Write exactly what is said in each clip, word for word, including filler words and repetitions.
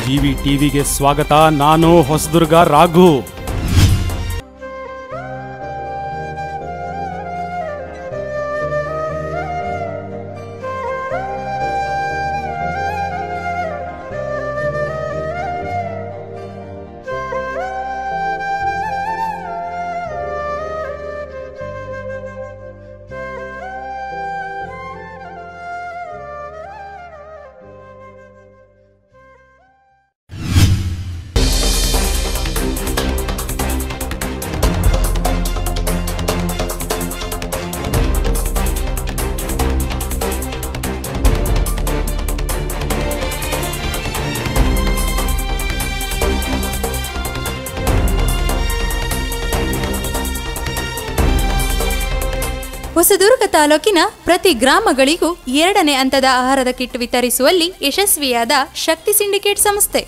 GV ಟಿವಿಗೆ ಸ್ವಾಗತ. ನಾನು ಹೊಸದುರ್ಗ ರಾಘು. ಹೊಸದುರ್ಗ ತಾಲೂಕಿನ ಪ್ರತಿ ಗ್ರಾಮಗಳಿಗೂ ಎರಡನೇ ಹಂತದ ಆಹಾರದ ಕಿಟ್ ವಿತರಿಸುವಲ್ಲಿ ಯಶಸ್ವಿಯಾದ ಶಕ್ತಿ ಸಿಂಡಿಕೇಟ್ ಸಂಸ್ಥೆ.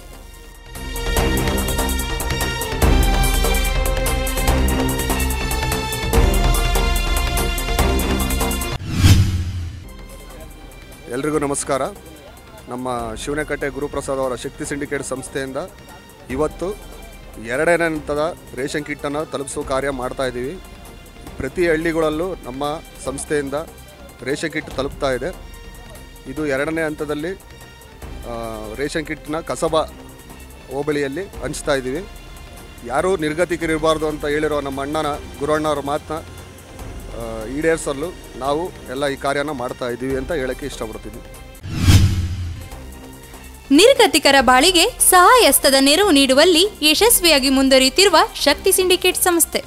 ಎಲ್ರಿಗೂ ನಮಸ್ಕಾರ. ನಮ್ಮ ಶಿವನಕಟ್ಟೆ ಗುರುಪ್ರಸಾದ್ ಅವರ ಶಕ್ತಿ ಸಿಂಡಿಕೇಟ್ ಸಂಸ್ಥೆಯಿಂದ ಇವತ್ತು ಎರಡನೇ ಹಂತದ ರೇಷನ್ ಕಿಟ್ಟನ್ನು ತಲುಪಿಸುವ ಕಾರ್ಯ ಮಾಡ್ತಾ ಇದ್ದೀವಿ. ಪ್ರತಿ ಹಳ್ಳಿಗಳಲ್ಲೂ ನಮ್ಮ ಸಂಸ್ಥೆಯಿಂದ ರೇಷನ್ ಕಿಟ್ ತಲುಪ್ತಾ ಇದೆ. ಇದು ಎರಡನೇ ಹಂತದಲ್ಲಿ ರೇಷನ್ ಕಿಟ್ನ ಕಸಬಾ ಹೋಬಳಿಯಲ್ಲಿ ಹಂಚ್ತಾ ಇದ್ದೀವಿ. ಯಾರೂ ನಿರ್ಗತಿಕರಿರಬಾರ್ದು ಅಂತ ಹೇಳಿರೋ ನಮ್ಮ ಅಣ್ಣನ ಗುರುಣ್ಣವ್ರ ಮಾತನ್ನ ಈಡೇರಿಸಲು ನಾವು ಎಲ್ಲ ಈ ಕಾರ್ಯನ ಮಾಡ್ತಾ ಇದ್ದೀವಿ ಅಂತ ಹೇಳಕ್ಕೆ ಇಷ್ಟಪಡ್ತೀವಿ. ನಿರ್ಗತಿಕರ ಬಾಳಿಗೆ ಸಹಾಯಹಸ್ತದ ನೆರವು ನೀಡುವಲ್ಲಿ ಯಶಸ್ವಿಯಾಗಿ ಮುಂದುವರಿಯುತ್ತಿರುವ ಶಕ್ತಿ ಸಿಂಡಿಕೇಟ್ ಸಂಸ್ಥೆ.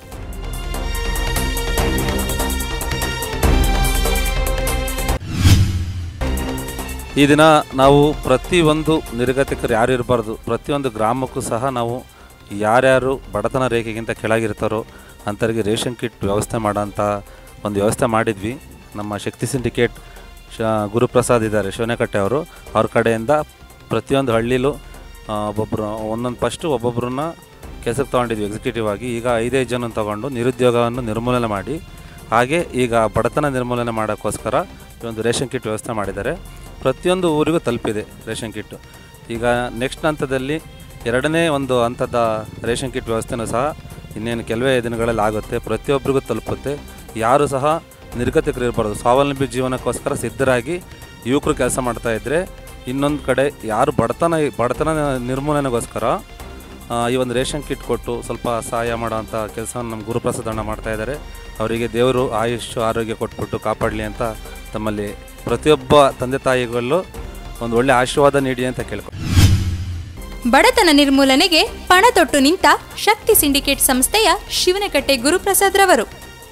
ಈ ದಿನ ನಾವು ಪ್ರತಿಯೊಂದು ನಿರ್ಗತಿಕರು ಯಾರು ಇರಬಾರ್ದು, ಪ್ರತಿಯೊಂದು ಗ್ರಾಮಕ್ಕೂ ಸಹ ನಾವು ಯಾರ್ಯಾರು ಬಡತನ ರೇಖೆಗಿಂತ ಕೆಳಗಿರ್ತಾರೋ ಅಂಥವ್ರಿಗೆ ರೇಷನ್ ಕಿಟ್ ವ್ಯವಸ್ಥೆ ಮಾಡೋಂಥ ಒಂದು ವ್ಯವಸ್ಥೆ ಮಾಡಿದ್ವಿ. ನಮ್ಮ ಶಕ್ತಿ ಸಿಂಡಿಕೇಟ್ ಶ ಗುರುಪ್ರಸಾದ್ ಇದ್ದಾರೆ ಶಿವನಕಟ್ಟೆ ಅವರು, ಅವ್ರ ಕಡೆಯಿಂದ ಪ್ರತಿಯೊಂದು ಹಳ್ಳಿಲೂ ಒಬ್ಬೊಬ್ಬರು ಒಂದೊಂದು ಫಸ್ಟು ಒಬ್ಬೊಬ್ಬರನ್ನ ಕೆಲಸಕ್ಕೆ ತೊಗೊಂಡಿದ್ವಿ ಎಕ್ಸಿಕ್ಯೂಟಿವ್ ಆಗಿ. ಈಗ ಐದೈದು ಜನ ತೊಗೊಂಡು ನಿರುದ್ಯೋಗವನ್ನು ನಿರ್ಮೂಲನೆ ಮಾಡಿ, ಹಾಗೆ ಈಗ ಬಡತನ ನಿರ್ಮೂಲನೆ ಮಾಡೋಕ್ಕೋಸ್ಕರ ಈ ಒಂದು ರೇಷನ್ ಕಿಟ್ ವ್ಯವಸ್ಥೆ ಮಾಡಿದ್ದಾರೆ. ಪ್ರತಿಯೊಂದು ಊರಿಗೂ ತಲುಪಿದೆ ರೇಷನ್ ಕಿಟ್ಟು. ಈಗ ನೆಕ್ಸ್ಟ್ ಹಂತದಲ್ಲಿ ಎರಡನೇ ಒಂದು ಹಂತದ ರೇಷನ್ ಕಿಟ್ ವ್ಯವಸ್ಥೆನೂ ಸಹ ಇನ್ನೇನು ಕೆಲವೇ ದಿನಗಳಲ್ಲಿ ಆಗುತ್ತೆ, ಪ್ರತಿಯೊಬ್ಬರಿಗೂ ತಲುಪುತ್ತೆ. ಯಾರು ಸಹ ನಿರ್ಗತಿಕರು ಇರಬಾರ್ದು, ಸ್ವಾವಲಂಬಿ ಜೀವನಕ್ಕೋಸ್ಕರ ಸಿದ್ಧರಾಗಿ ಯುವಕರು ಕೆಲಸ ಮಾಡ್ತಾಯಿದ್ರೆ, ಇನ್ನೊಂದು ಕಡೆ ಯಾರು ಬಡತನ ಬಡತನ ನಿರ್ಮೂಲನೆಗೋಸ್ಕರ ಈ ಒಂದು ರೇಷನ್ ಕಿಟ್ ಕೊಟ್ಟು ಸ್ವಲ್ಪ ಸಹಾಯ ಮಾಡೋವಂಥ ಕೆಲಸವನ್ನು ನಮ್ಮ ಗುರುಪ್ರಸಾದ್ ಅಣ್ಣ ಮಾಡ್ತಾಯಿದ್ದಾರೆ. ಅವರಿಗೆ ದೇವರು ಆಯುಷ್ ಆರೋಗ್ಯ ಕೊಟ್ಬಿಟ್ಟು ಕಾಪಾಡಲಿ ಅಂತ ತಮ್ಮಲ್ಲಿ ಪ್ರತಿಯೊಬ್ಬ ತಂದೆ ತಾಯಿಗಳಲ್ಲೂ ಒಂದು ಒಳ್ಳೆ ಆಶೀರ್ವಾದ ನೀಡಿ ಅಂತ ಕೇಳ್ಕೊ. ಬಡತನ ನಿರ್ಮೂಲನೆಗೆ ಪಣ ತೊಟ್ಟು ನಿಂತ ಶಕ್ತಿ ಸಿಂಡಿಕೇಟ್ ಸಂಸ್ಥೆಯ ಶಿವನಕಟ್ಟೆ ಗುರುಪ್ರಸಾದ್ ರವರು.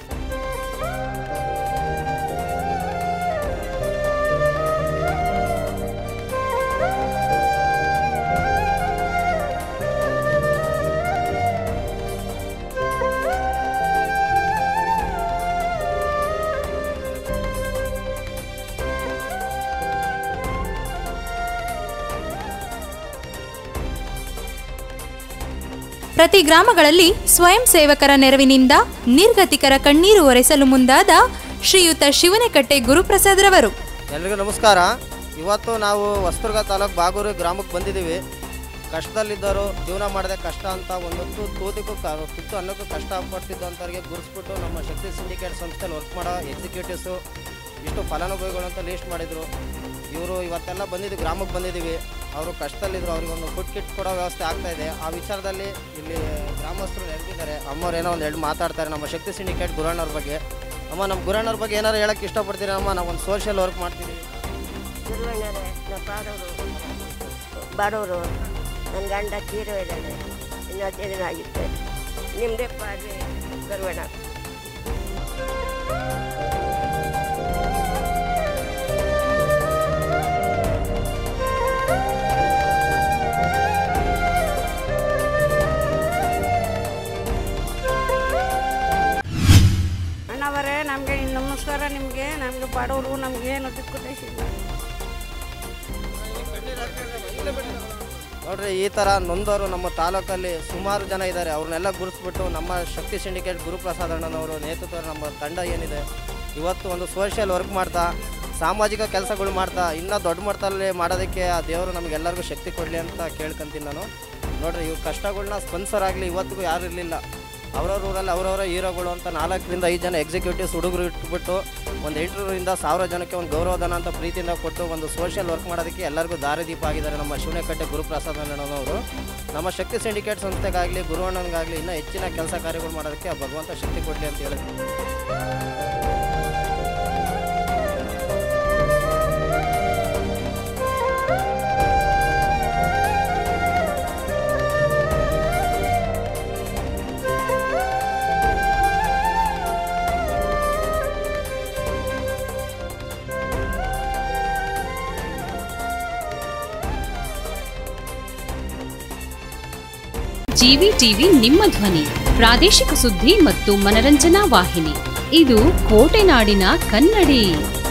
ಪ್ರತಿ ಗ್ರಾಮಗಳಲ್ಲಿ ಸ್ವಯಂ ಸೇವಕರ ನೆರವಿನಿಂದ ನಿರ್ಗತಿಕರ ಕಣ್ಣೀರು ಒರೆಸಲು ಮುಂದಾದ ಶ್ರೀಯುತ ಶಿವನಕಟ್ಟೆ ಗುರುಪ್ರಸಾದ್ ರವರು. ಎಲ್ರಿಗೂ ನಮಸ್ಕಾರ. ಇವತ್ತು ನಾವು ಹೊಸದುರ್ಗ ತಾಲೂಕು ಬಾಗೂರು ಗ್ರಾಮಕ್ಕೆ ಬಂದಿದ್ದೀವಿ. ಕಷ್ಟದಲ್ಲಿದ್ದರು, ಜೀವನ ಮಾಡದೆ ಕಷ್ಟ ಅಂತ ಒಂದೊತ್ತು ತೂತಿಗೂ ತುತ್ತು ಅನ್ನಕ್ಕೂ ಕಷ್ಟ ಪಡ್ತಿದ್ದು ಅಂಥವ್ರಿಗೆ ಗುರುಸ್ಬಿಟ್ಟು ನಮ್ಮ ಶಕ್ತಿ ಸಿಂಡಿಕೇಟ್ ಸಂಸ್ಥೆಯಲ್ಲಿ ವರ್ಕ್ ಮಾಡೋ ಎಕ್ಸಿಕ್ಯೂಟಿವ್ಸು ಇಷ್ಟು ಫಲಾನುಭವಿಗಳು ಅಂತ ಲೀಸ್ಟ್ ಮಾಡಿದರು. ಇವರು ಇವತ್ತೆಲ್ಲ ಬಂದಿದ್ದು ಗ್ರಾಮಕ್ಕೆ ಬಂದಿದ್ದೀವಿ. ಅವರು ಕಷ್ಟದಲ್ಲಿದ್ದರು, ಅವ್ರಿಗೊಂದು ಫುಡ್ ಕಿಟ್ ಕೊಡೋ ವ್ಯವಸ್ಥೆ ಆಗ್ತಾಯಿದೆ. ಆ ವಿಚಾರದಲ್ಲಿ ಇಲ್ಲಿ ಗ್ರಾಮಸ್ಥರು ನೆರೆದಿದ್ದಾರೆ. ಅಮ್ಮವ್ರು ಏನೋ ಒಂದು ಎರಡು ಮಾತಾಡ್ತಾರೆ ನಮ್ಮ ಶಕ್ತಿ ಸಿಂಡಿಕೇಟ್ ಗುರಣ್ಣವ್ರ ಬಗ್ಗೆ. ಅಮ್ಮ, ನಮ್ಮ ಗುರಣ್ಣವ್ರ ಬಗ್ಗೆ ಏನಾರು ಹೇಳೋಕ್ಕೆ ಇಷ್ಟಪಡ್ತೀರಿ ಅಮ್ಮ? ನಾವು ಒಂದು ಸೋಷಿಯಲ್ ವರ್ಕ್ ಮಾಡ್ತೀವಿ. ಗುರುವಣ್ಣರೇ, ನಮ್ಮ ಬಾಡವರು ಬಾಡವರು ನನ್ನ ಗಂಡ ತೀರೋ ಇದ್ದಾನೆ, ಇನ್ನು ಹದಿನೈದು ದಿನ ಆಗಿತ್ತು. ನಿಮ್ಮದೇ ಪಾಡ್ರಿ ಗುರುವಣ್ಣ. ಅಣ್ಣವರೇ, ನಮಗೆ ನಮಸ್ಕಾರ. ನಿಮಗೆ ನಮಗೆ ಬಡವರು ನಮಗೇನು ದಿಕ್ಕು ದೇಶಿಲ್ಲ ನೋಡ್ರಿ. ಈ ಥರ ನೊಂದವರು ನಮ್ಮ ತಾಲೂಕಲ್ಲಿ ಸುಮಾರು ಜನ ಇದ್ದಾರೆ. ಅವ್ರನ್ನೆಲ್ಲ ಗುರುತಿಸ್ಬಿಟ್ಟು ನಮ್ಮ ಶಕ್ತಿ ಸಿಂಡಿಕೇಟ್ ಗುರುಪ್ರಸಾದ್ ಅಣ್ಣನವರು ನೇತೃತ್ವ ನಮ್ಮ ತಂಡ ಏನಿದೆ ಇವತ್ತು ಒಂದು ಸೋಷಿಯಲ್ ವರ್ಕ್ ಮಾಡ್ತಾ ಸಾಮಾಜಿಕ ಕೆಲಸಗಳು ಮಾಡ್ತಾ ಇನ್ನೂ ದೊಡ್ಡ ಮಟ್ಟದಲ್ಲಿ ಮಾಡೋದಕ್ಕೆ ಆ ದೇವರು ನಮಗೆಲ್ಲರಿಗೂ ಶಕ್ತಿ ಕೊಡಲಿ ಅಂತ ಕೇಳ್ಕೊಂತೀನಿ ನಾನು. ನೋಡಿರಿ, ಇವ್ರ ಕಷ್ಟಗಳನ್ನ ಸ್ಪಾನ್ಸರ್ ಆಗಲಿ ಇವತ್ತಿಗೂ ಯಾರು ಇರಲಿಲ್ಲ. ಅವ್ರವ್ರ ಊರಲ್ಲಿ ಅವರವರ ಹೀರೋಗಳು ಅಂತ ನಾಲ್ಕರಿಂದ ಐದು ಜನ ಎಕ್ಸಿಕ್ಯೂಟಿವ್ಸ್ ಹುಡುಗರು ಇಟ್ಬಿಟ್ಟು ಒಂದು ಎಂಟರಿಂದ ಸಾವಿರ ಜನಕ್ಕೆ ಒಂದು ಗೌರವಧನ ಅಂತ ಪ್ರೀತಿಯಿಂದ ಕೊಟ್ಟು ಒಂದು ಸೋಷಿಯಲ್ ವರ್ಕ್ ಮಾಡೋದಕ್ಕೆ ಎಲ್ಲರಿಗೂ ದಾರಿದೀಪ ಆಗಿದ್ದಾರೆ ನಮ್ಮ ಶಿವನಕಟ್ಟೆ ಗುರುಪ್ರಸಾದ್ ಅಣ್ಣನವರು. ನಮ್ಮ ಶಕ್ತಿ ಸಿಂಡಿಕೇಟ್ ಸಂಸ್ಥೆಗಾಗಲಿ ಗುರುವಣ್ಣನಿಗಾಗಲಿ ಇನ್ನೂ ಹೆಚ್ಚಿನ ಕೆಲಸ ಕಾರ್ಯಗಳು ಮಾಡೋದಕ್ಕೆ ಆ ಭಗವಂತ ಶಕ್ತಿ ಕೊಡಲಿ ಅಂತ ಹೇಳಿದ್ರು. ಜಿವಿಟಿವಿ ನಿಮ್ಮ ಧ್ವನಿ, ಪ್ರಾದೇಶಿಕ ಸುದ್ದಿ ಮತ್ತು ಮನರಂಜನಾ ವಾಹಿನಿ. ಇದು ಕೋಟೆನಾಡಿನ ಕನ್ನಡಿ.